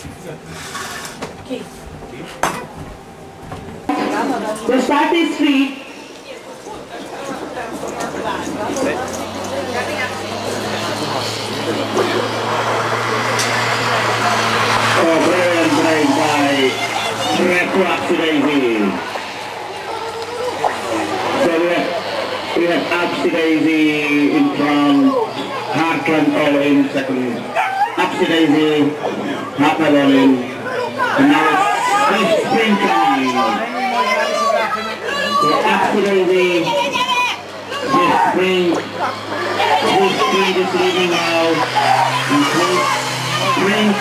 The start is 3. Oh, brilliant break by Daisy. So we have Daisy in front, Hartland all in second. Daisy, Hartland all in, and now it's sprint coming. So Daisy, this sprint is leading now. Sprint.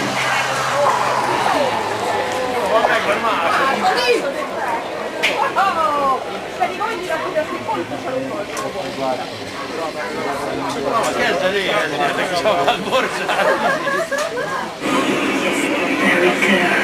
Eric